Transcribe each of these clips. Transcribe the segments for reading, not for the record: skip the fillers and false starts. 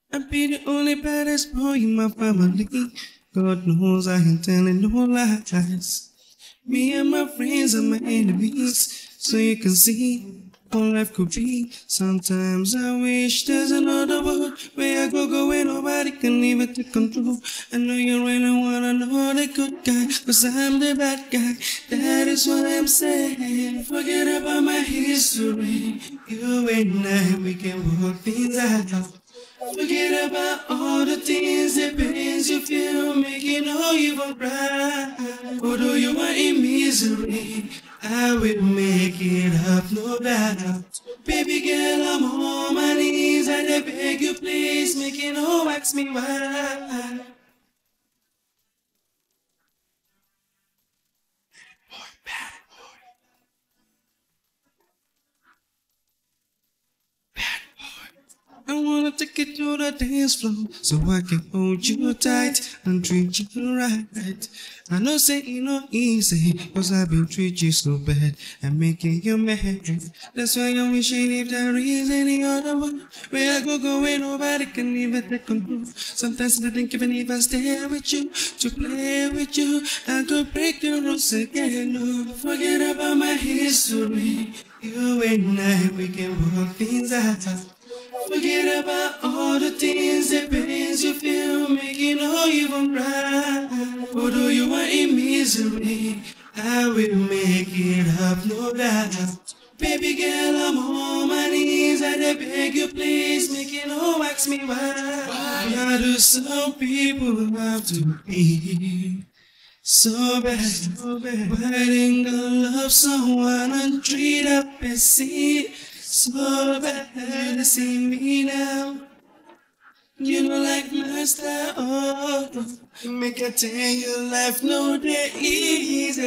I be the only baddest boy in my family. God knows I ain't telling no lies. Me and my friends are my enemies, so you can see how life could be. Sometimes I wish there's another world where I go where nobody can even take control. I know you really wanna know the good guy, 'cause I'm the bad guy. That is what I'm saying. Forget about my history. You and I, we can work things out. Forget about all the things, the pains you feel, making all you will cry. Although you are in misery, I will make it up, no doubt. Baby girl, I'm on my knees and I beg you please, making all ask me why. I wanna take you to the dance floor so I can hold you tight and treat you right. I know say it no easy, 'cause I've been treating you so bad and making you mad. That's why I'm wishing if there is any other one where I go where nobody can even take control. Sometimes I think even if I stay with you, to play with you, I could break the rules again. No, forget about my history. You and I, we can work things out. Forget about all the things, the pains you feel, making all you will cry. Although you are in misery, I will make it up, no doubt. Baby girl, I'm on my knees and I beg you please, making all ask me why. Why do some people have to be so bad, so bad? Why didn't I love someone and treat a pussy so bad to see me now? You know like my style, oh, make I tell you life no day easy.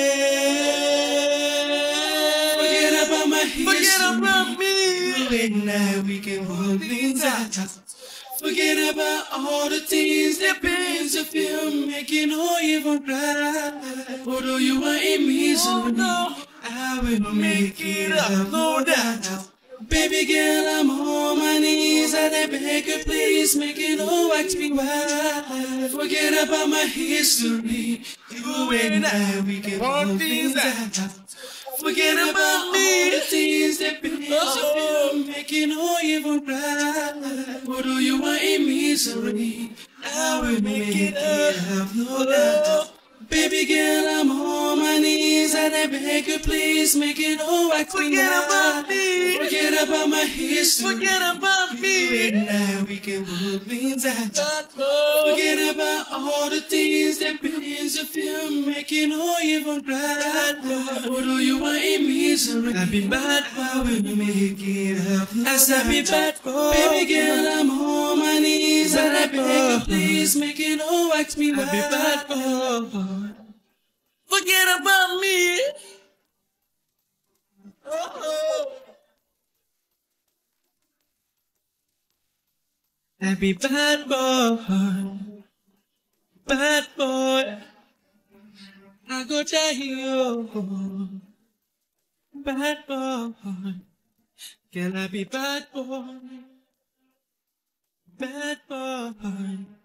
Forget about my history. Forget about me. You and I, we can work things out. Forget about all the things, the pains you feel, making all even cry. Although you are in misery, oh, no, I will make it up, no doubt. Baby girl, I'm on my knees and I beg you please, make it all ask me why. Forget about my history. You and I, we can work things out. Forget about all the things that pains you feel, making all even cry. Although you are in misery, I will make it up, no doubt. Baby girl, I'm on my knees and I beg you please, make it all right. Forget about me. Forget about my history. Forget about me. And now we can work things out. Forget about all the things that pains you feel, making all even cry. Although you are in misery, I be bad boy, I will make it up. As I be bad boy, baby girl, I'm on my knees and I beg you please, make it all right. Me, I be bad boy. Forget about me. Oh. Happy bad boy, bad boy. I go tell you, bad boy. Can I be bad boy, bad boy?